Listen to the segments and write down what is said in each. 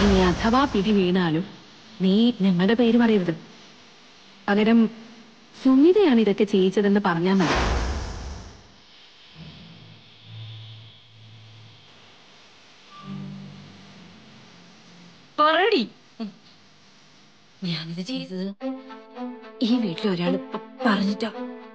ഇനി അഥവാ പിടി വീണാലും നീ ഞങ്ങളുടെ പേര് പറയരുത്. പകരം സുമിതയാണ് ഇതൊക്കെ ചെയ്യിച്ചതെന്ന് പറഞ്ഞാൽ മതി. പറയടി. ഞാനിത് ചെയ്തത് ഈ വീട്ടിൽ ഒരാൾ പറഞ്ഞിട്ടാ.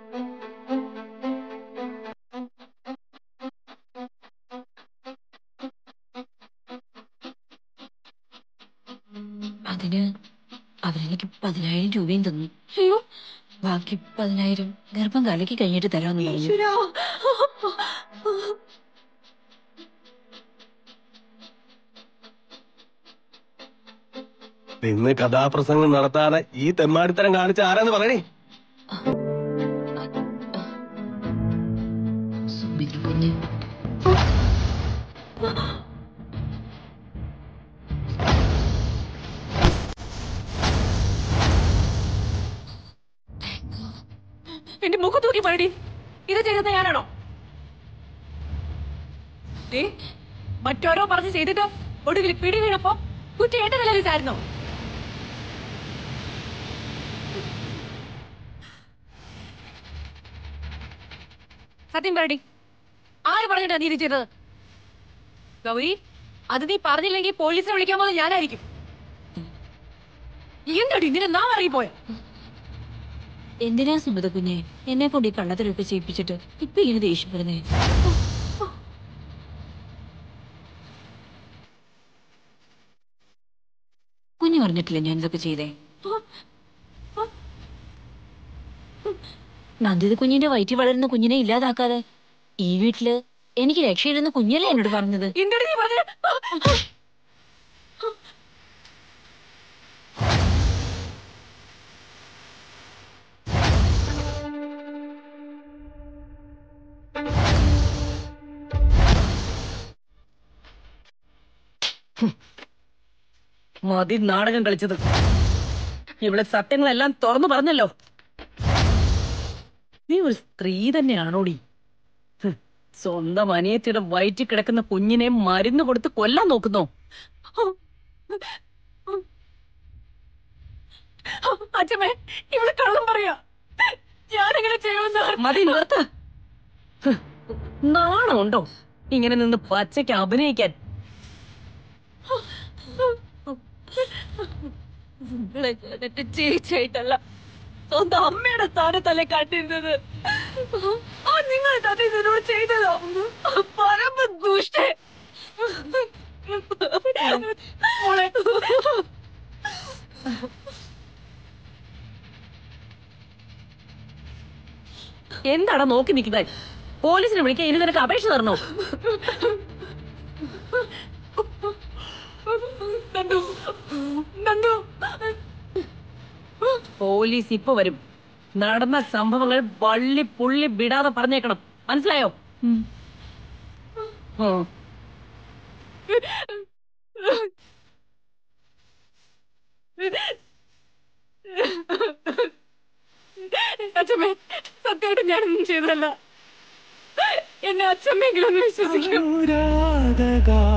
അതിന് അവരെനിക്ക് 10,000 രൂപയും തന്നു. അയ്യോ, ബാക്കി 10,000 ഗർഭം കലക്കി കഴിഞ്ഞിട്ട് തരാമെന്ന് പറഞ്ഞു. ഇന്ന് കഥാപ്രസംഗം നടത്താതെ ഈ തെമ്മാടിത്തരം കാണിച്ച ആരാന്ന് പറയണേ. സുമിത്ര കുഞ്ഞ്. എന്റെ മുഖം തൂക്കി പറയടി, ഇത് ചെയ്തത് ഞാനാണോ? മറ്റോരോ പറഞ്ഞ് ചെയ്തിട്ട് ഒടുവിൽ പിടി വീണപ്പോ കുറ്റം എന്റെ നിലവിലായിരുന്നോ? സത്യം പറയടി, ആര് പറഞ്ഞിട്ടാ നീ ഇത് ചെയ്തത്? ഗൗരി, അത് നീ പറഞ്ഞില്ലെങ്കിൽ പോലീസിനെ വിളിക്കാൻ പോകുന്നത് ഞാനായിരിക്കും. എന്താടി നിന്നെ നാം അറിയിപ്പോയോ? എന്തിനാ സുമിത കുഞ്ഞെ എന്നെ കൊണ്ട് ഈ കള്ളത്തിലൊക്കെ ചെയ്യിപ്പിച്ചിട്ട് ഇപ്പൊ ഇങ്ങനെ ദേഷ്യപ്പെടുന്നേ? കുഞ്ഞു പറഞ്ഞിട്ടില്ല ഞാൻ ഇതൊക്കെ ചെയ്തേ. നന്ദിത കുഞ്ഞിന്റെ വയറ്റിൽ വളരുന്ന കുഞ്ഞിനെ ഇല്ലാതാക്കാതെ ഈ വീട്ടില് എനിക്ക് രക്ഷയില്ലെന്ന് കുഞ്ഞല്ലേ എന്നോട് പറഞ്ഞത്. മതി നാടകം കളിച്ചത്. ഇവിടെ സത്യങ്ങളെല്ലാം തുറന്നു പറഞ്ഞല്ലോ. നീ ഒരു സ്ത്രീ തന്നെയാണോടി? സ്വന്തം അനിയത്തിയുടെ വയറ്റിൽ കിടക്കുന്ന കുഞ്ഞിനെ മരുന്ന് കൊടുത്ത് കൊല്ലാൻ നോക്കുന്നോ? അച്ഛമ്മേ, ഇവിടെ കള്ളം പറയാ. ഞാനെങ്ങനെ ചെയ്യുമെന്ന് മതി നിർത്ത്. നാണമുണ്ടോ ഇങ്ങനെ നിന്ന് പച്ചയ്ക്ക് അഭിനയിക്കാൻ? ചേച്ചിയായിട്ടല്ല, സ്വന്തം അമ്മയുടെ സ്ഥാനത്തല്ലേ കണ്ടിരുന്നത്. നിങ്ങൾ ഇതിനോട് ചെയ്തതോ? പരമ ദുഷ്ടേ. മോളെ, എന്താടാ നോക്കി നിൽക്കുന്നത്? പോലീസിനെ വിളിക്കാൻ ഇനി നിനക്ക് അപേക്ഷ തരണോ? പോലീസ് ഇപ്പൊ വരും. നടന്ന സംഭവങ്ങൾ വള്ളി പുള്ളി വിടാതെ പറഞ്ഞേക്കണം, മനസ്സിലായോ? അച്ഛമ്മേ, സത്യമായിട്ട് ഞാനൊന്നും ചെയ്തതല്ല. എന്നെ അച്ഛമ്മെങ്കിലും ഒന്ന് വിശ്വസിക്കും.